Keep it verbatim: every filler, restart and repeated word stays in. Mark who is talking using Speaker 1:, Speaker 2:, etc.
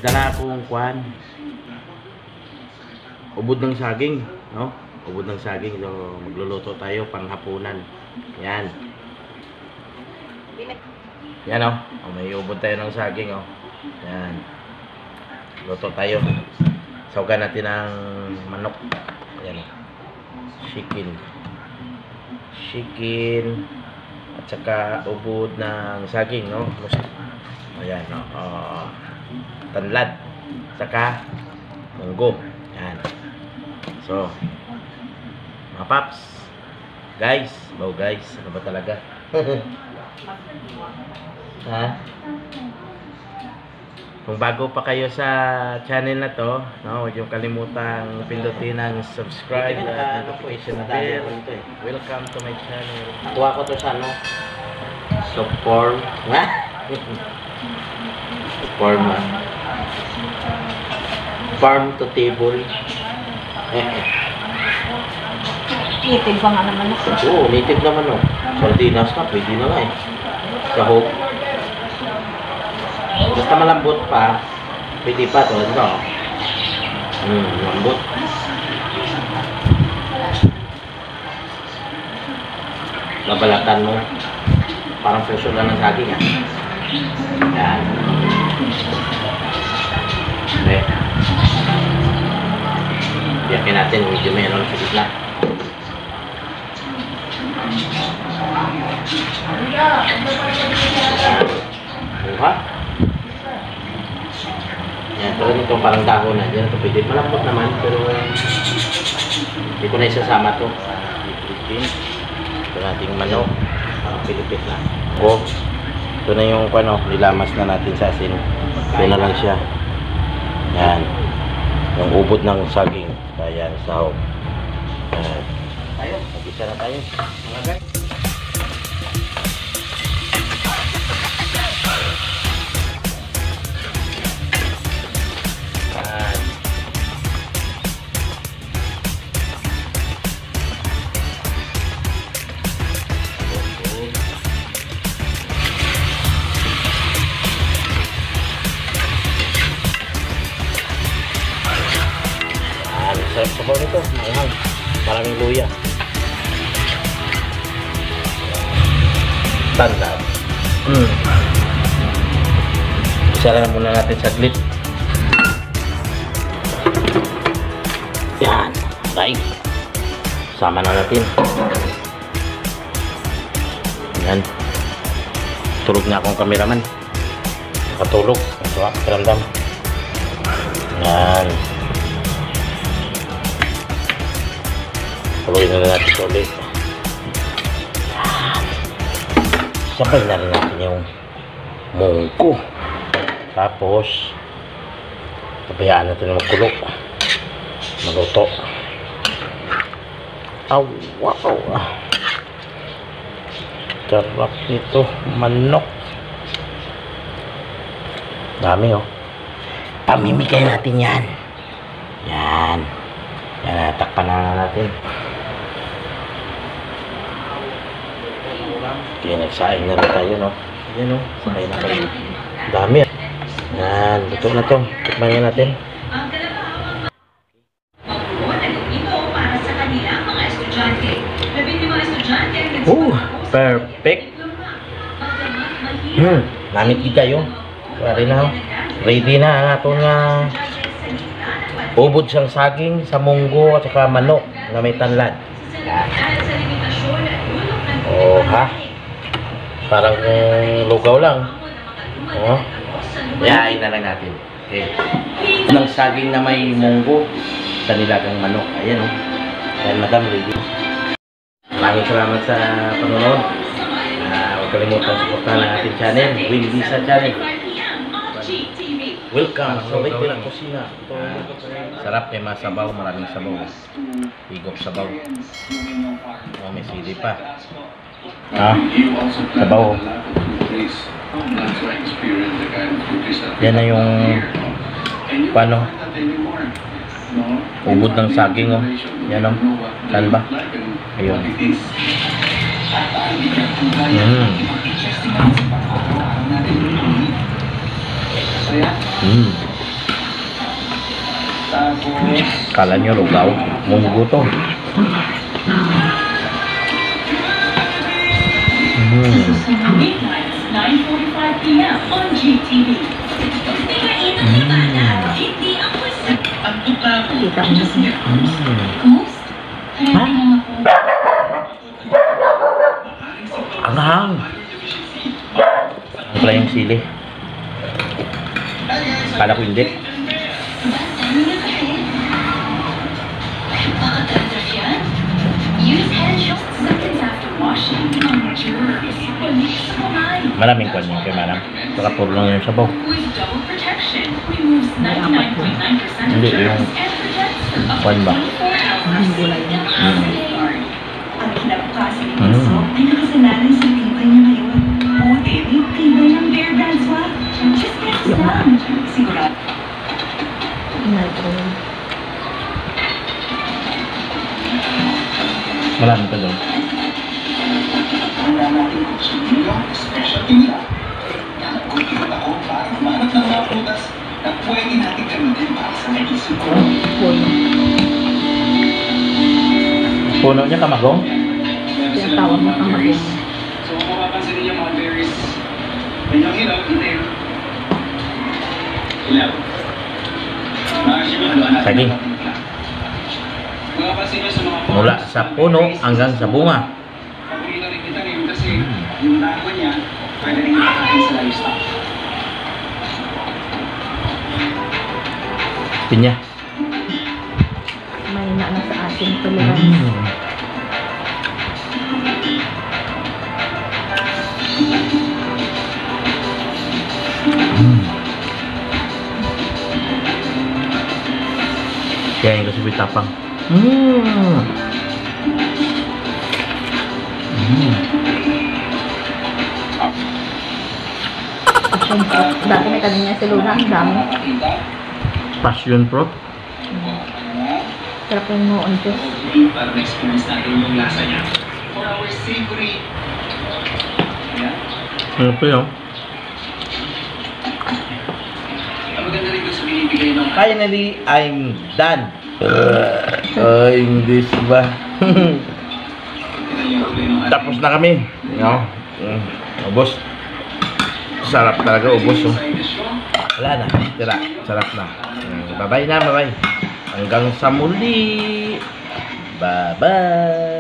Speaker 1: dala akong kwan. Ubod ng saging, no? Ubod ng saging. So, magluluto tayo pang hapunan. Yan. Yan, oh. Oh, may ubod tayo ng saging, oh. Yan. Luto tayo. Saugan natin ang manok. Yan. Chicken. Chicken. At saka ubod ng saging, no? Ayan, no? Uh, tanlad. Saka munggo. Yan. So, mga paps. Guys. Wow, guys. Ano ba talaga? Ha? Kung bago pa kayo sa channel na to, no, huwag yung kalimutang pindutin ang subscribe at notification bell. Welcome to my channel.
Speaker 2: Kuha ko to sa ano? So, form. Ha? Form. Farm to table.
Speaker 3: Native ba nga naman ako?
Speaker 2: Oo, native naman o. Sardinas na, pwede na nga eh. Sahog. Basta malambot pa, pwede pa to, diba? Hmm, malambot. Babalatan mo. Parang presyo lang ng saging ah. Yan. Okay. Biyakin natin, medyo meron sa gitna. Buha. Yan, pero nito parang dahon na dyan. Ito pwede malambot naman, pero hindi ko na isasama to. Ito nating manok. Parang pilipit na.
Speaker 1: Oh, ito na yung ano, nilamas na natin sa asin. Ito na lang siya. Yan. Yung ubod ng saging. Ayan, sahog. Ayan.
Speaker 2: Tayo.
Speaker 1: Mag-isa na tayo.
Speaker 2: Mga guys.
Speaker 1: Ayan. Sarap sabaw nito, maanghang. Maraming luya. Tanlad. Mm. Isa lang muna natin saglit. Yan. Right. Sama na natin. Yan. Tulog na akong kameraman. Nakatulog. Masarap. Karamdam. Yan. Tuloy na natin ito ulit. Sabay na rin natin yung mungko. Tapos pabayaan natin na magkulok. Maluto. Aw, wow. Sarap nito. Manok. Dami oh. Pamimigay natin yan. Yan. Yan, takpan na natin. Okay, nagsaing na rin tayo, no? Yan, no? Saing na tayo. Dami. Yan, luto na to. Tikman na natin. Oh, perfect. Hmm, namit kita yun. Ready na, ready na ang ato nga ubod siyang saging sa munggo at saka manok na may tanlad. Yan. Oh, ha? Parang um, lugaw lang. Oh. Yain na lang natin. Okay. Ng saging na may munggo sa nilagang manok. Ayan oh. Ayan madam, ready. Maraming salamat sa panonood. Uh, huwag kalimutan suportahan ang ating channel, Wing Lisa Channel. Welcome sa Wait Lang Kusina. Sarap kay masabaw, maraming sabaw. Higop sabaw. Oh, may sili pa. Ah, sabaw. Yan na yung paano ubod ng saging oh. Yan oh. Saan ba? Ayun. Mm. Mm. Kala nyo lugaw. Munggo to. Mm.
Speaker 4: nine forty-five p m on G T V.
Speaker 3: Kita mo na siya.
Speaker 1: Anghang. Ano pala yung sili? Kala ko hindi. Maraming kwan yun kay Manang. Baka puro lang yung sabaw. Hindi, yung kwan ba?
Speaker 3: Ang gulay niya.
Speaker 1: Mm.
Speaker 4: Ang kinabukasan ng
Speaker 1: Mm.
Speaker 4: puso ay nakasalalay sa tibay niya ngayon. Buti, may tibay ng Bear Brands Swap. Just get lang. Sigurado.
Speaker 3: Nitro.
Speaker 1: Marami pa doon.
Speaker 5: Wala natin yung specialty nila. Nagkulikot ako para humanap ng mga prutas na pwede natin gamitin para sa medicine ko.
Speaker 3: Puno.
Speaker 1: Puno niya kamagong?
Speaker 3: Yung tawag mo kang mag-in.
Speaker 5: So kung mapapansin ninyo mga berries, inyong hirap, hindi. Ilaw. Mga sinuhaluan natin
Speaker 1: Saging.
Speaker 5: ang pagkakla. Kung mapapansin nyo sa mga
Speaker 1: Mula sa puno hanggang sa bunga.
Speaker 5: Paborito rin kita rin kasi yung dahon niya, pwede rin makakain sa livestock.
Speaker 1: Pinya.
Speaker 3: May na na sa asin tolerance.
Speaker 1: Mm. Mm. Kaya yung kasi bitapang. Mm. Mm.
Speaker 3: Passion fruit. Dati may kanya sa Luna. Ang dami.
Speaker 1: Passion fruit.
Speaker 3: Sarap yung noon ko.
Speaker 5: Para na-experience natin yung lasa niya. For our savory. Ayan.
Speaker 1: Ano po yun?
Speaker 5: Ang maganda rin doon sa binibigay ng
Speaker 1: Finally, I'm done. Uh, English ba? Tapos na kami. No? Mm, ubos. Sarap talaga, ubos. Oh. Wala na. Tira. Sarap na. Mm, bye-bye na, bye-bye. Hanggang sa muli. Bye-bye.